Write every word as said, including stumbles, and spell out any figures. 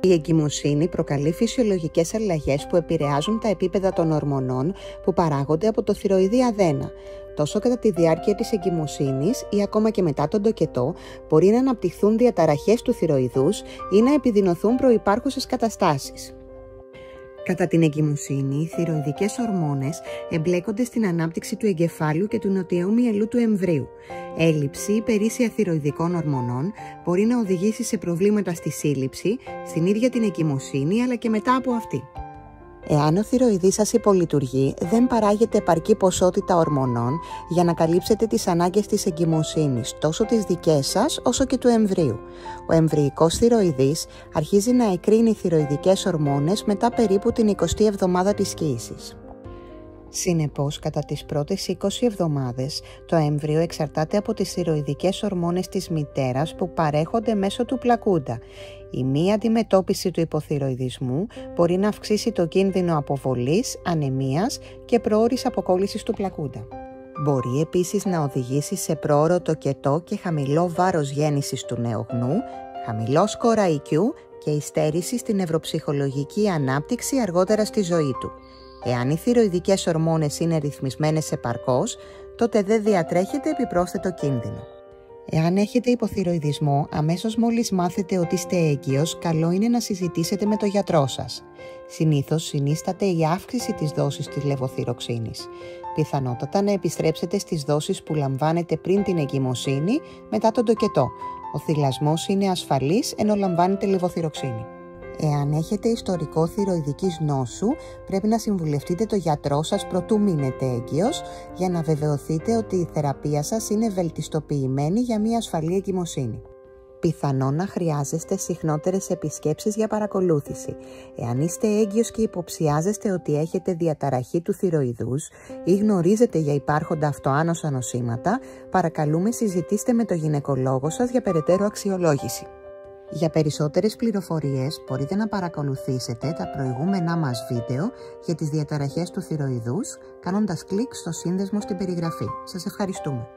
Η εγκυμοσύνη προκαλεί φυσιολογικές αλλαγές που επηρεάζουν τα επίπεδα των ορμονών που παράγονται από το θηροειδή αδένα. Τόσο κατά τη διάρκεια της εγκυμοσύνης ή ακόμα και μετά τον τοκετό μπορεί να αναπτυχθούν διαταραχές του θηροειδούς ή να επιδεινωθούν προϋπάρχουσες καταστάσεις. Κατά την εγκυμοσύνη, οι θηροειδικές ορμόνες εμπλέκονται στην ανάπτυξη του εγκεφάλου και του νοτιαίου μυελού του εμβρίου. Έλλειψη ή υπερίσσια θηροειδικών ορμονών μπορεί να οδηγήσει σε προβλήματα στη σύλληψη, στην ίδια την εγκυμοσύνη αλλά και μετά από αυτή. Εάν ο θηροειδής σας υπολειτουργεί, δεν παράγεται επαρκή ποσότητα ορμονών για να καλύψετε τις ανάγκες της εγκυμοσύνης, τόσο τις δικές σας όσο και του εμβρίου. Ο εμβρυϊκός θηροειδής αρχίζει να εκρίνει θηροειδικές ορμόνες μετά περίπου την εικοστή εβδομάδα της κύησης. Συνεπώς, κατά τις πρώτες είκοσι εβδομάδες, το έμβριο εξαρτάται από τις θηροειδικές ορμόνες της μητέρας που παρέχονται μέσω του πλακούντα. Η μη αντιμετώπιση του υποθηροειδισμού μπορεί να αυξήσει το κίνδυνο αποβολής, ανεμίας και προώρης αποκόλλησης του πλακούντα. Μπορεί επίσης να οδηγήσει σε πρόωρο τοκετό και χαμηλό βάρος γέννησης του νεογνού, χαμηλό σκορ άι κιου και υστέρηση στην νευροψυχολογική ανάπτυξη αργότερα στη ζωή του. Εάν οι θηροειδικές ορμόνες είναι ρυθμισμένες επαρκώς, τότε δεν διατρέχετε επιπρόσθετο κίνδυνο. Εάν έχετε υποθηροειδισμό, αμέσως μόλις μάθετε ότι είστε έγκυος, καλό είναι να συζητήσετε με τον γιατρό σας. Συνήθως συνίσταται η αύξηση της δόσης της λεβοθυροξίνης. Πιθανότατα να επιστρέψετε στις δόσεις που λαμβάνετε πριν την εγκυμοσύνη μετά τον τοκετό. Ο θυλασμός είναι ασφαλής ενώ λαμβάνετε λεβοθυροξίνη. Εάν έχετε ιστορικό θηροειδικής νόσου, πρέπει να συμβουλευτείτε τον γιατρό σας προτού μείνετε έγκυος για να βεβαιωθείτε ότι η θεραπεία σας είναι βελτιστοποιημένη για μια ασφαλή εγκυμοσύνη. Πιθανόν να χρειάζεστε συχνότερες επισκέψεις για παρακολούθηση. Εάν είστε έγκυος και υποψιάζεστε ότι έχετε διαταραχή του θηροειδούς ή γνωρίζετε για υπάρχοντα αυτοάνοσα νοσήματα, παρακαλούμε συζητήστε με τον γυναικολόγο σας για περαιτέρω αξιολόγηση. Για περισσότερες πληροφορίες μπορείτε να παρακολουθήσετε τα προηγούμενά μας βίντεο για τις διαταραχές του θηροειδούς κάνοντας κλικ στο σύνδεσμο στην περιγραφή. Σας ευχαριστούμε.